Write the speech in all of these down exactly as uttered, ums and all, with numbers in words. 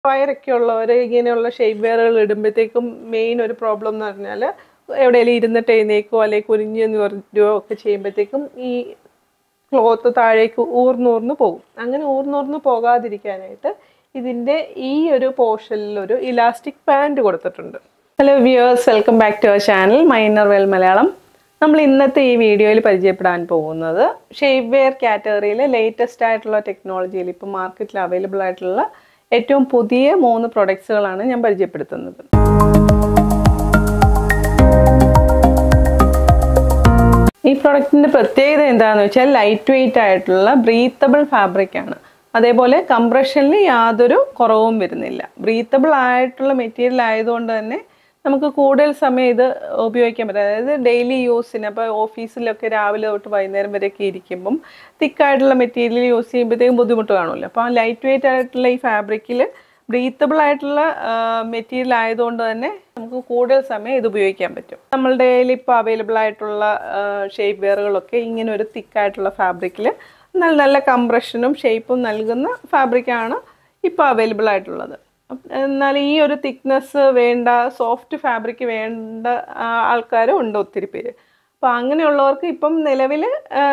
വയറൊക്കെയുള്ളവർ ഇങ്ങനെയുള്ള ഷേപ്പ് വെയറുകൾ ഇടുമ്പോഴത്തേക്കും മെയിൻ ഒരു പ്രോബ്ലം എന്ന് പറഞ്ഞാൽ എവിടെയെങ്കിലും ഇരുന്നിട്ട് എഴുന്നേക്കോ അല്ലെങ്കിൽ കുനിഞ്ഞ് നിവർക്കുകയോ ഒക്കെ ചെയ്യുമ്പോഴത്തേക്കും ഈ ക്ലോത്ത് താഴേക്ക് ഊർന്നൂർന്ന് പോകും. അങ്ങനെ ഊർന്നൂർന്ന് പോകാതിരിക്കാനായിട്ട് ഇതിൻ്റെ ഈ ഒരു പോർഷനിലൊരു ഇലാസ്റ്റിക് പാൻറ് കൊടുത്തിട്ടുണ്ട്. Hello viewers, welcome back to our channel minor well Malayalam. നമ്മൾ ഇന്നത്തെ ഈ വീഡിയോയിൽ പരിചയപ്പെടാൻ പോകുന്നത് ഷേപ്പ് വെയർ കാറ്റഗറിയിലെ ലേറ്റസ്റ്റ് ആയിട്ടുള്ള ടെക്നോളജിയിൽ ഇപ്പോൾ മാർക്കറ്റിൽ അവൈലബിൾ ആയിട്ടുള്ള ഏറ്റവും പുതിയ മൂന്ന് പ്രൊഡക്ട്സുകളാണ് ഞാൻ പരിചയപ്പെടുത്തുന്നത്. ഈ പ്രൊഡക്റ്റിൻ്റെ പ്രത്യേകത എന്താണെന്ന് വെച്ചാൽ ലൈറ്റ് വെയ്റ്റ് ആയിട്ടുള്ള ബ്രീത്തബിൾ ഫാബ്രിക് ആണ്. അതേപോലെ കംപ്രഷനിൽ യാതൊരു കുറവും വരുന്നില്ല. ബ്രീത്തബിൾ ആയിട്ടുള്ള മെറ്റീരിയൽ ആയതുകൊണ്ട് തന്നെ നമുക്ക് കൂടുതൽ സമയം ഇത് ഉപയോഗിക്കാൻ പറ്റും. അതായത് ഡെയിലി യൂസിന്, അപ്പോൾ ഓഫീസിലൊക്കെ രാവിലെ തൊട്ട് വൈകുന്നേരം വരെയൊക്കെ ഇരിക്കുമ്പം തിക്കായിട്ടുള്ള മെറ്റീരിയൽ യൂസ് ചെയ്യുമ്പോഴത്തേക്കും ബുദ്ധിമുട്ട് കാണില്ല. അപ്പോൾ ആ ലൈറ്റ് വെയ്റ്റ് ആയിട്ടുള്ള ഈ ഫാബ്രിക്കിൽ ബ്രീത്തബിൾ ആയിട്ടുള്ള മെറ്റീരിയൽ ആയതുകൊണ്ട് തന്നെ നമുക്ക് കൂടുതൽ സമയം ഇത് ഉപയോഗിക്കാൻ പറ്റും. നമ്മളുടെ കയ്യിൽ ഇപ്പോൾ അവൈലബിൾ ആയിട്ടുള്ള ഷേപ്പ് വെയറുകളൊക്കെ ഇങ്ങനെ ഒരു തിക്കായിട്ടുള്ള ഫാബ്രിക്കിൽ നല്ല നല്ല കംപ്രഷനും ഷേപ്പും നൽകുന്ന ഫാബ്രിക്കാണ് ഇപ്പോൾ അവൈലബിൾ ആയിട്ടുള്ളത്. എന്നാൽ ഈ ഒരു തിക്നെസ് വേണ്ട, സോഫ്റ്റ് ഫാബ്രിക് വേണ്ട ആൾക്കാരും ഉണ്ട് ഒത്തിരി പേര്. അപ്പോൾ അങ്ങനെയുള്ളവർക്ക് ഇപ്പം നിലവിൽ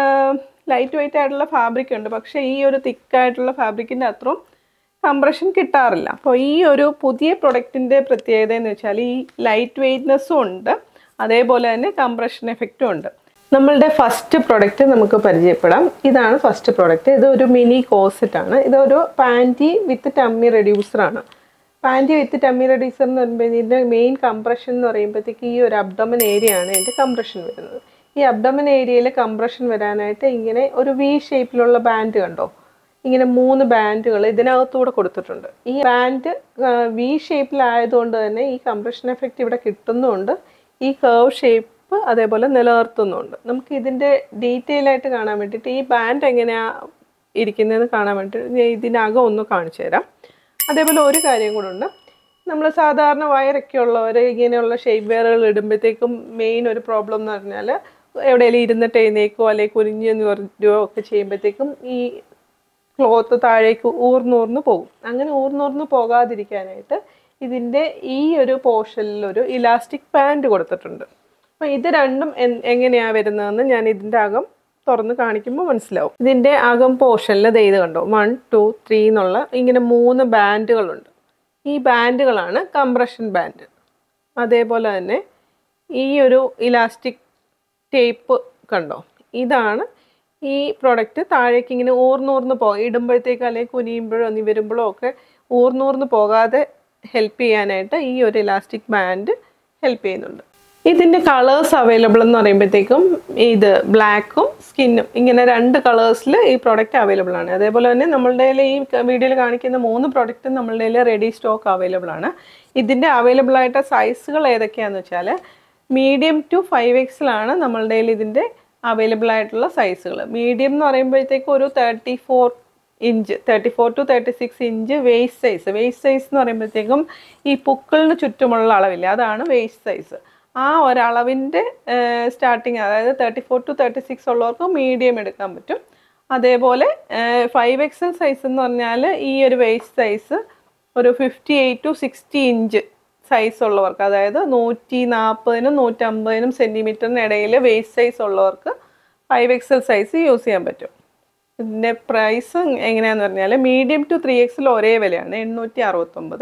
ലൈറ്റ് വെയ്റ്റ് ആയിട്ടുള്ള ഫാബ്രിക് ഉണ്ട്, പക്ഷേ ഈ ഒരു തിക്കായിട്ടുള്ള ഫാബ്രിക്കിൻ്റെ അത്രയും കംപ്രഷൻ കിട്ടാറില്ല. അപ്പോൾ ഈ ഒരു പുതിയ പ്രൊഡക്റ്റിൻ്റെ പ്രത്യേകത എന്ന് വെച്ചാൽ ഈ ലൈറ്റ് വെയ്റ്റ്നെസ്സും ഉണ്ട്, അതേപോലെ തന്നെ കംപ്രഷൻ എഫക്റ്റും ഉണ്ട്. നമ്മളുടെ ഫസ്റ്റ് പ്രൊഡക്റ്റ് നമുക്ക് പരിചയപ്പെടാം. ഇതാണ് ഫസ്റ്റ് പ്രൊഡക്റ്റ്. ഇതൊരു മിനി കോസെറ്റാണ്. ഇതൊരു പാൻറ്റി വിത്ത് ടമ്മി റെഡ്യൂസറാണ്. പാൻറ്റി വിത്ത് ടമ്മി റെഡ്യൂസർ എന്ന് പറയുമ്പോൾ ഇതിൻ്റെ മെയിൻ കംപ്രഷൻ എന്ന് പറയുമ്പോഴത്തേക്ക് ഈ ഒരു അബ്ഡോമൻ ഏരിയ ആണ് ഇതിൻ്റെ കംപ്രഷൻ വരുന്നത്. ഈ അബ്ഡോമൻ ഏരിയയിൽ കംപ്രഷൻ വരാനായിട്ട് ഇങ്ങനെ ഒരു വി ഷേപ്പിലുള്ള ബാൻഡ് കണ്ടോ, ഇങ്ങനെ മൂന്ന് ബാൻഡുകൾ ഇതിനകത്തൂടെ കൊടുത്തിട്ടുണ്ട്. ഈ ബാൻഡ് വി ഷേപ്പിലായതുകൊണ്ട് തന്നെ ഈ കംപ്രഷൻ എഫക്റ്റ് ഇവിടെ കിട്ടുന്നുണ്ട്, ഈ കർവ് ഷേപ്പ് അതേപോലെ നിലനിർത്തുന്നുണ്ട്. നമുക്ക് ഇതിൻ്റെ ഡീറ്റെയിൽ ആയിട്ട് കാണാൻ വേണ്ടിയിട്ട് ഈ ബാൻഡ് എങ്ങനെയാണ് ഇരിക്കുന്നതെന്ന് കാണാൻ വേണ്ടിയിട്ട് ഞാൻ ഇതിനകം ഒന്ന് കാണിച്ചു തരാം. അതേപോലെ ഒരു കാര്യം കൂടെ ഉണ്ട്. നമ്മൾ സാധാരണ വയറൊക്കെ ഉള്ളവർ ഇങ്ങനെയുള്ള ഷേപ്പ് വെയറുകൾ ഇടുമ്പോഴത്തേക്കും മെയിൻ ഒരു പ്രോബ്ലം എന്ന് പറഞ്ഞാൽ എവിടെയെങ്കിലും ഇരുന്നിട്ട് എഴുന്നേക്കോ അല്ലെങ്കിൽ കുനിഞ്ഞ് നിവർക്കുകയോ ഒക്കെ ചെയ്യുമ്പോഴത്തേക്കും ഈ ക്ലോത്ത് താഴേക്ക് ഊർന്നൂർന്ന് പോകും. അങ്ങനെ ഊർന്നൂർന്ന് പോകാതിരിക്കാനായിട്ട് ഇതിൻ്റെ ഈ ഒരു പോർഷനിലൊരു ഇലാസ്റ്റിക് പാൻറ് കൊടുത്തിട്ടുണ്ട്. അപ്പോൾ ഇത് രണ്ടും എങ്ങനെയാണ് വരുന്നതെന്ന് ഞാൻ ഇതിൻ്റെ അകം തുറന്ന് കാണിക്കുമ്പോൾ മനസ്സിലാവും. ഇതിൻ്റെ അകം പോർഷനിൽ ദേ ഇത് കണ്ടോ, വൺ ടു ത്രീ എന്നുള്ള ഇങ്ങനെ മൂന്ന് ബാൻഡുകളുണ്ട്. ഈ ബാൻഡുകളാണ് കംപ്രഷൻ ബാൻഡ്. അതേപോലെ തന്നെ ഈ ഒരു ഇലാസ്റ്റിക് ടേപ്പ് കണ്ടോ, ഇതാണ് ഈ പ്രൊഡക്റ്റ് താഴേക്ക് ഇങ്ങനെ ഊർന്നൂർന്ന് പോ ഇടുമ്പോഴത്തേക്ക് അല്ലെങ്കിൽ കുനിയുമ്പോഴോ നീ വരുമ്പോഴോ ഒക്കെ ഊർന്നൂർന്ന് പോകാതെ ഹെൽപ്പ് ചെയ്യാനായിട്ട് ഈ ഒരു ഇലാസ്റ്റിക് ബാൻഡ് ഹെൽപ്പ് ചെയ്യുന്നുണ്ട്. ഇതിൻ്റെ കളേഴ്സ് അവൈലബിൾ എന്ന് പറയുമ്പോഴത്തേക്കും ഇത് ബ്ലാക്കും സ്കിന്നും ഇങ്ങനെ രണ്ട് കളേഴ്സിൽ ഈ പ്രോഡക്റ്റ് അവൈലബിൾ ആണ്. അതേപോലെ തന്നെ നമ്മളുടെ ഈ വീഡിയോയിൽ കാണിക്കുന്ന മൂന്ന് പ്രോഡക്റ്റും നമ്മളുടെ റെഡി സ്റ്റോക്ക് അവൈലബിൾ ആണ്. ഇതിൻ്റെ അവൈലബിൾ ആയിട്ട് സൈസുകൾ ഏതൊക്കെയാണെന്ന് വെച്ചാൽ മീഡിയം ടു ഫൈവ് എക്സിലാണ് നമ്മളുടെ ഇതിൻ്റെ അവൈലബിൾ ആയിട്ടുള്ള സൈസുകൾ. മീഡിയം എന്ന് പറയുമ്പോഴത്തേക്കും ഒരു thirty four inch thirty four to thirty six inch waist size. Waist size എന്ന് പറയുമ്പോഴത്തേക്കും ഈ പുക്കിളിന് ചുറ്റുമുള്ള അളവില്ല, അതാണ് വേസ്റ്റ് സൈസ്. ആ ഒരളവിൻ്റെ സ്റ്റാർട്ടിങ്, അതായത് thirty four to thirty six ഉള്ളവർക്ക് മീഡിയം എടുക്കാൻ പറ്റും. അതേപോലെ ഫൈവ് എക്സൽ സൈസ് എന്ന് പറഞ്ഞാൽ ഈ ഒരു വേസ്റ്റ് സൈസ് ഒരു fifty eight to sixty inch size ഉള്ളവർക്ക്, അതായത് നൂറ്റി നാൽപ്പതിനും നൂറ്റമ്പതിനും സെൻറ്റിമീറ്ററിന് ഇടയിൽ വേസ്റ്റ് സൈസ് ഉള്ളവർക്ക് ഫൈവ് എക്സൽ സൈസ് യൂസ് ചെയ്യാൻ പറ്റും. ഇതിൻ്റെ പ്രൈസ് എങ്ങനെയാണെന്ന് പറഞ്ഞാൽ മീഡിയം ടു ത്രീ എക്സിൽ ഒരേ വിലയാണ്, എണ്ണൂറ്റി അറുപത്തൊമ്പത്.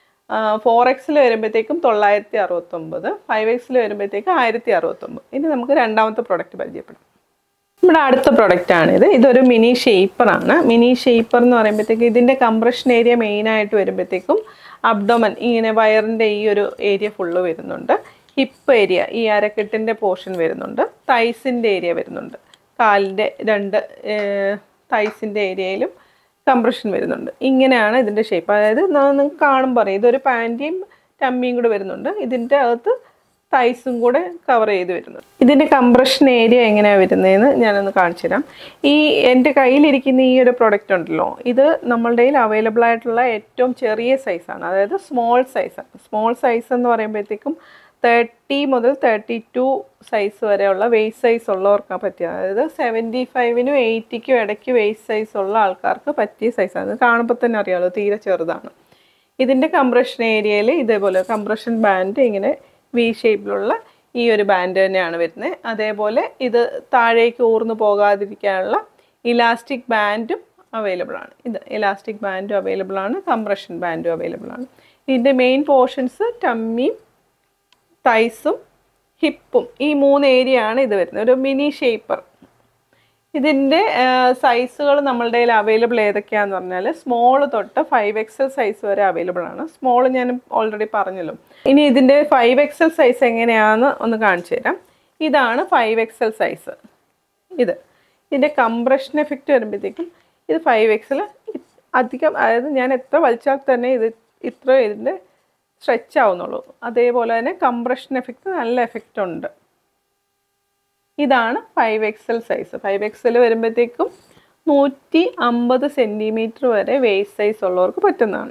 ഫോർ എക്സിൽ വരുമ്പോഴത്തേക്കും തൊള്ളായിരത്തി അറുപത്തൊമ്പത്, ഫൈവ് എക്സിൽ വരുമ്പോഴത്തേക്കും ആയിരത്തി അറുപത്തൊമ്പത്. ഇനി നമുക്ക് രണ്ടാമത്തെ പ്രൊഡക്റ്റ് പരിചയപ്പെടാം. നമ്മുടെ അടുത്ത പ്രൊഡക്റ്റാണിത്. ഇതൊരു മിനി ഷേപ്പറാണ്. മിനി ഷേപ്പർ എന്ന് പറയുമ്പോഴത്തേക്കും ഇതിൻ്റെ കംപ്രഷൻ ഏരിയ മെയിനായിട്ട് വരുമ്പോഴത്തേക്കും അബ്ഡോമൻ, ഇങ്ങനെ വയറിൻ്റെ ഈ ഒരു ഏരിയ ഫുള്ള് വരുന്നുണ്ട്. ഹിപ്പ് ഏരിയ, ഈ അരക്കെട്ടിൻ്റെ പോർഷൻ വരുന്നുണ്ട്. തൈസിൻ്റെ ഏരിയ വരുന്നുണ്ട്. കാലിൻ്റെ രണ്ട് തൈസിൻ്റെ ഏരിയയിലും കംപ്രഷൻ വരുന്നുണ്ട്. ഇങ്ങനെയാണ് ഇതിൻ്റെ ഷേപ്പ്. അതായത് നിങ്ങൾക്ക് കാണുമ്പോൾ പറയും ഇതൊരു പാൻറ്റിയും ടമ്മിയും കൂടെ വരുന്നുണ്ട്. ഇതിൻ്റെ അകത്ത് തൈസും കൂടെ കവർ ചെയ്ത് വരുന്നുണ്ട്. ഇതിൻ്റെ കംപ്രഷൻ ഏരിയ എങ്ങനെയാണ് വരുന്നതെന്ന് ഞാനൊന്ന് കാണിച്ചു തരാം. ഈ എൻ്റെ കയ്യിലിരിക്കുന്ന ഈ ഒരു പ്രൊഡക്റ്റ് ഉണ്ടല്ലോ, ഇത് നമ്മളുടെ കയ്യിൽ അവൈലബിൾ ആയിട്ടുള്ള ഏറ്റവും ചെറിയ സൈസാണ്, അതായത് സ്മോൾ സൈസാണ്. സ്മോൾ സൈസ് എന്ന് പറയുമ്പോഴത്തേക്കും തേർട്ടി മുതൽ തേർട്ടി ടു സൈസ് വരെയുള്ള വെയ്റ്റ് സൈസ് ഉള്ളവർക്ക് പറ്റിയ, അതായത് സെവൻറ്റി ഫൈവിനും എയ്റ്റിക്കും ഇടയ്ക്ക് വെയ്റ്റ് സൈസ് ഉള്ള ആൾക്കാർക്ക് പറ്റിയ സൈസാണ്. കാണുമ്പോൾ തന്നെ അറിയാമല്ലോ തീരെ ചെറുതാണ്. ഇതിൻ്റെ കംപ്രഷൻ ഏരിയയിൽ ഇതേപോലെ കംപ്രഷൻ ബാൻഡ് ഇങ്ങനെ വി ഷേപ്പിലുള്ള ഈ ഒരു ബാൻഡ് തന്നെയാണ് വരുന്നത്. അതേപോലെ ഇത് താഴേക്ക് ഊർന്നു പോകാതിരിക്കാനുള്ള ഇലാസ്റ്റിക് ബാൻഡും അവൈലബിൾ ആണ്. ഇത് ഇലാസ്റ്റിക് ബാൻഡും അവൈലബിൾ ആണ്, കംപ്രഷൻ ബാൻഡും അവൈലബിൾ ആണ്. ഇതിൻ്റെ മെയിൻ പോർഷൻസ് ടമ്മിയും തൈസും ഹിപ്പും ഈ മൂന്ന് ഏരിയ ആണ് ഇത് വരുന്നത്. ഒരു മിനി ഷേപ്പർ. ഇതിൻ്റെ സൈസുകൾ നമ്മളുടെ കയ്യിൽ അവൈലബിൾ ഏതൊക്കെയാണെന്ന് പറഞ്ഞാൽ സ്മോൾ തൊട്ട് ഫൈവ് എക്സൽ സൈസ് വരെ അവൈലബിൾ ആണ്. സ്മോൾ ഞാൻ ഓൾറെഡി പറഞ്ഞല്ലോ. ഇനി ഇതിൻ്റെ ഫൈവ് എക്സൽ സൈസ് എങ്ങനെയാണെന്ന് ഒന്ന് കാണിച്ചു തരാം. ഇതാണ് ഫൈവ് എക്സൽ സൈസ്. ഇത് ഇതിൻ്റെ കംപ്രഷൻ എഫക്റ്റ് വരുമ്പോഴത്തേക്കും ഇത് ഫൈവ് എക്സൽ അധികം, അതായത് ഞാൻ എത്ര വലിച്ചാൽ തന്നെ ഇത് ഇത്ര ഇതിൻ്റെ സ്ട്രെച്ച് ആവുന്നുള്ളൂ. അതേപോലെ തന്നെ കംപ്രഷൻ എഫക്റ്റ് നല്ല എഫക്റ്റ് ഉണ്ട്. ഇതാണ് five XL size. Five XL വരുമ്പോഴത്തേക്കും നൂറ്റി അമ്പത് സെൻറ്റിമീറ്റർ വരെ വേസ്റ്റ് സൈസ് ഉള്ളവർക്ക് പറ്റുന്നതാണ്.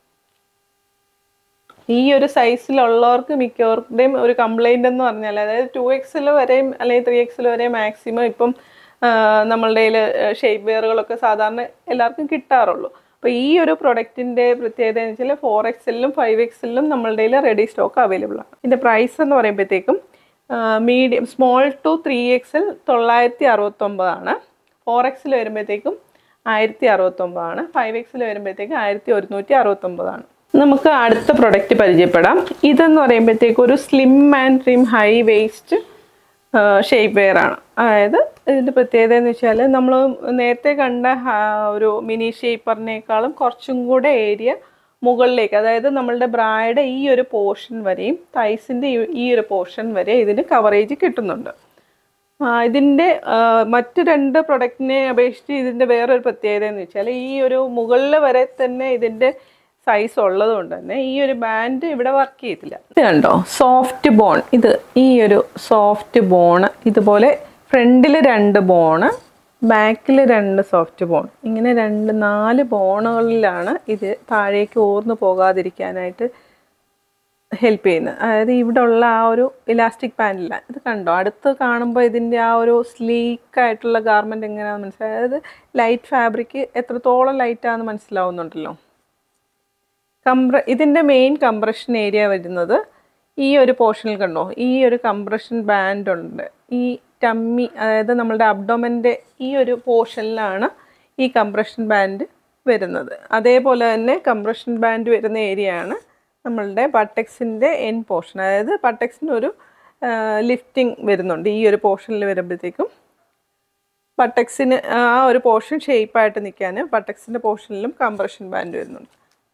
ഈ ഒരു സൈസിലുള്ളവർക്ക് മിക്കവർക്കുടെയും ഒരു കംപ്ലൈൻ്റ് എന്ന് പറഞ്ഞാൽ, അതായത് ടു എക്സൽ വരെയും അല്ലെങ്കിൽ ത്രീ എക്സൽ വരെയും മാക്സിമം ഇപ്പം നമ്മളുടെ കയ്യിൽ ഷേപ്പ് വെയറുകളൊക്കെ സാധാരണ എല്ലാവർക്കും കിട്ടാറുള്ളൂ. അപ്പോൾ ഈ ഒരു പ്രൊഡക്റ്റിൻ്റെ പ്രത്യേകത എന്ന് വെച്ചാൽ ഫോർ എക്സലിലും ഫൈവ് എക്സലിലും നമ്മളുടെ കയ്യിൽ റെഡി സ്റ്റോക്ക് അവൈലബിൾ ആണ്. ഇതിൻ്റെ പ്രൈസ് എന്ന് പറയുമ്പോഴത്തേക്കും medium small to three XL തൊള്ളായിരത്തി അറുപത്തൊമ്പതാണ്. ഫോർ എക്സിൽ വരുമ്പോഴത്തേക്കും ആയിരത്തി അറുപത്തൊമ്പതാണ്. ഫൈവ് എക്സിൽ വരുമ്പോഴത്തേക്കും ആയിരത്തി ഒരുന്നൂറ്റി അറുപത്തൊമ്പതാണ്. നമുക്ക് അടുത്ത പ്രൊഡക്റ്റ് പരിചയപ്പെടാം. ഇതെന്ന് പറയുമ്പോഴത്തേക്കും ഒരു slim and trim high waist shape wear ആണ്. അതായത് ഇതിൻ്റെ പ്രത്യേകത എന്ന് വെച്ചാൽ നമ്മൾ നേരത്തെ കണ്ട ഒരു മിനി ഷേപ്പറിനേക്കാളും കുറച്ചും കൂടെ ഏരിയ മുകളിലേക്ക്, അതായത് നമ്മളുടെ ബ്രായുടെ ഈ ഒരു പോർഷൻ വരെയും തൈസിൻ്റെ ഈ ഒരു പോർഷൻ വരെ ഇതിന് കവറേജ് കിട്ടുന്നുണ്ട്. ഇതിൻ്റെ മറ്റ് രണ്ട് പ്രൊഡക്റ്റിനെ അപേക്ഷിച്ച് ഇതിൻ്റെ വേറൊരു പ്രത്യേകത എന്ന് വെച്ചാൽ ഈ ഒരു മുകളിൽ വരെ തന്നെ ഇതിൻ്റെ സൈസ് ഉള്ളത് കൊണ്ട് തന്നെ ഈ ഒരു ബാൻഡ് ഇവിടെ വർക്ക് ചെയ്തില്ല. ഇത് കണ്ടോ, സോഫ്റ്റ് ബോൺ. ഇത് ഈ ഒരു സോഫ്റ്റ് ബോണ് ഇതുപോലെ ഫ്രണ്ടിൽ രണ്ട് ബോണ്, ബാക്കിൽ രണ്ട് സോഫ്റ്റ് ബോൺ, ഇങ്ങനെ രണ്ട് നാല് ബോണുകളിലാണ് ഇത് താഴേക്ക് ഊർന്നു പോകാതിരിക്കാനായിട്ട് ഹെൽപ്പ് ചെയ്യുന്നത്. അതായത് ഇവിടെ ഉള്ള ആ ഒരു ഇലാസ്റ്റിക് പാനലില്ല. ഇത് കണ്ടോ, അടുത്ത് കാണുമ്പോൾ ഇതിൻ്റെ ആ ഒരു സ്ലീക്കായിട്ടുള്ള ഗാർമെൻറ്റ് എങ്ങനെയാണെന്ന് മനസ്സിലാവും. അതായത് ലൈറ്റ് ഫാബ്രിക് എത്രത്തോളം ലൈറ്റാണെന്ന് മനസ്സിലാവുന്നുണ്ടല്ലോ. കംപ്ര ഇതിൻ്റെ മെയിൻ കംപ്രഷൻ ഏരിയ വരുന്നത് ഈ ഒരു പോർഷനിൽ കണ്ടോ, ഈ ഒരു കംപ്രഷൻ ബാൻഡ് ഉണ്ട്. ഈ ടമ്മി, അതായത് നമ്മളുടെ അബ്ഡോമൻ്റെ ഈ ഒരു പോർഷനിലാണ് ഈ കംപ്രഷൻ ബാൻഡ് വരുന്നത്. അതേപോലെ തന്നെ കംപ്രഷൻ ബാൻഡ് വരുന്ന ഏരിയയാണ് നമ്മളുടെ ബട്ടക്സിൻ്റെ എൻ പോർഷൻ. അതായത് ബട്ടക്സിന് ഒരു ലിഫ്റ്റിംഗ് വരുന്നുണ്ട്. ഈ ഒരു പോർഷനിൽ വരുമ്പോഴത്തേക്കും ബട്ടക്സിന് ആ ഒരു പോർഷൻ ഷേപ്പായിട്ട് നിൽക്കാൻ ബട്ടക്സിൻ്റെ പോർഷനിലും കംപ്രഷൻ ബാൻഡ് വരുന്നുണ്ട്.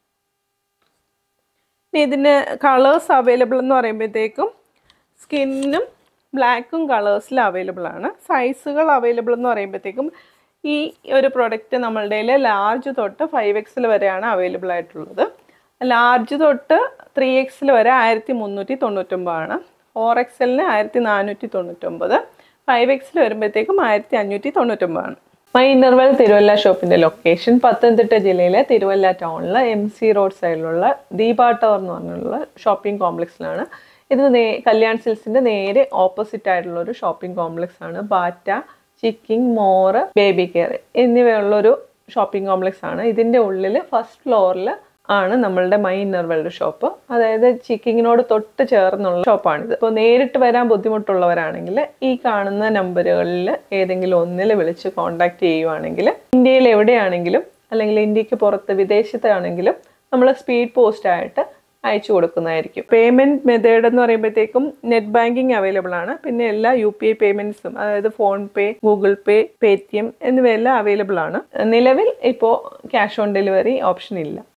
ഇനി ഇതിന് കളേഴ്സ് അവൈലബിൾ എന്ന് പറയുമ്പോഴത്തേക്കും സ്കിന്നും ബ്ലാക്കും കളേഴ്സിൽ അവൈലബിൾ ആണ്. സൈസുകൾ അവൈലബിൾ എന്ന് പറയുമ്പോഴത്തേക്കും ഈ ഒരു പ്രൊഡക്റ്റ് നമ്മളുടെ കയ്യിൽ ലാർജ് തൊട്ട് ഫൈവ് എക്സിൽ വരെയാണ് അവൈലബിൾ ആയിട്ടുള്ളത്. ലാർജ് തൊട്ട് ത്രീ എക്സിൽ വരെ ആയിരത്തി മുന്നൂറ്റി തൊണ്ണൂറ്റൊമ്പതാണ്. ഫോർ എക്സലിന് ആയിരത്തി നാനൂറ്റി തൊണ്ണൂറ്റൊമ്പത്, ഫൈവ് എക്സിൽ വരുമ്പോഴത്തേക്കും ആയിരത്തി അഞ്ഞൂറ്റി തൊണ്ണൂറ്റൊമ്പതാണ്. മൈ ഇന്നർവെൽ തിരുവല്ല ഷോപ്പിൻ്റെ ലൊക്കേഷൻ പത്തനംതിട്ട ജില്ലയിലെ തിരുവല്ല ടൗണിലെ എം സി റോഡ് സൈഡിലുള്ള ദീപ ടവർ എന്ന് പറഞ്ഞുള്ള ഷോപ്പിംഗ് കോംപ്ലക്സിലാണ്. ഇത് നേ കല്യാൺ സിൽസിൻ്റെ നേരെ ഓപ്പോസിറ്റ് ആയിട്ടുള്ള ഒരു ഷോപ്പിംഗ് കോംപ്ലക്സ് ആണ്. Bata, Chicking, More, baby care എന്നിവയുള്ളൊരു ഷോപ്പിംഗ് കോംപ്ലക്സ് ആണ്. ഇതിൻ്റെ ഉള്ളിൽ ഫസ്റ്റ് ഫ്ലോറിൽ ആണ് നമ്മളുടെ മൈ ഇന്നർവെൽഡ് ഷോപ്പ്. അതായത് ചിക്കിങ്ങിനോട് തൊട്ട് ചേർന്നുള്ള ഷോപ്പാണിത്. ഇപ്പോൾ നേരിട്ട് വരാൻ ബുദ്ധിമുട്ടുള്ളവരാണെങ്കിൽ ഈ കാണുന്ന നമ്പറുകളിൽ ഏതെങ്കിലും ഒന്നിൽ വിളിച്ച് കോൺടാക്റ്റ് ചെയ്യുവാണെങ്കിൽ ഇന്ത്യയിൽ എവിടെയാണെങ്കിലും അല്ലെങ്കിൽ ഇന്ത്യക്ക് പുറത്ത് വിദേശത്താണെങ്കിലും നമ്മൾ സ്പീഡ് പോസ്റ്റ് ആയിട്ട് അയച്ചു കൊടുക്കുന്നതായിരിക്കും. പേയ്മെൻറ്റ് മെത്തേഡ് എന്ന് പറയുമ്പോഴത്തേക്കും നെറ്റ് ബാങ്കിങ് അവൈലബിൾ ആണ്. പിന്നെ എല്ലാ യു പി ഐ പേയ്മെൻറ്റ്സും, അതായത് PhonePe, Google Pay, Paytm എന്നിവയെല്ലാം അവൈലബിൾ ആണ്. നിലവിൽ ഇപ്പോൾ ക്യാഷ് ഓൺ ഡെലിവറി ഓപ്ഷൻ ഇല്ല.